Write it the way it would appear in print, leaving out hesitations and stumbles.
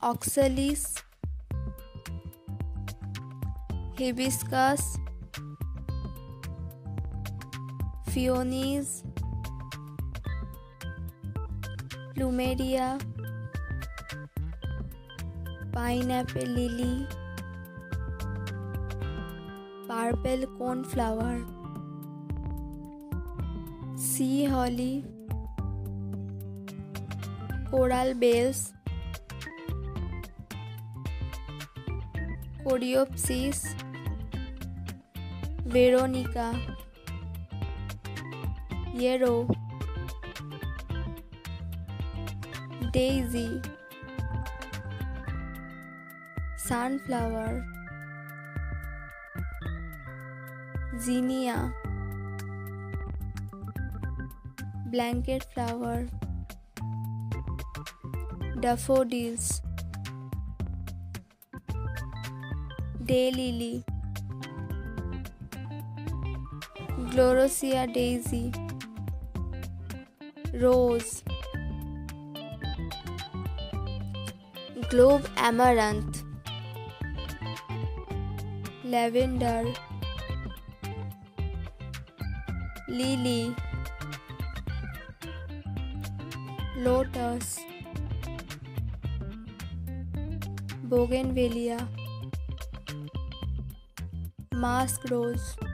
oxalis, hibiscus, peonies, plumeria, pineapple lily, purple cornflower, sea holly, coral bells, coreopsis, veronica, yarrow, daisy, sunflower, zinnia, blanket flower, daffodils, daylily, gloriosa daisy, rose, globe amaranth, lavender, lily, lotus, bougainvillea, mask rose,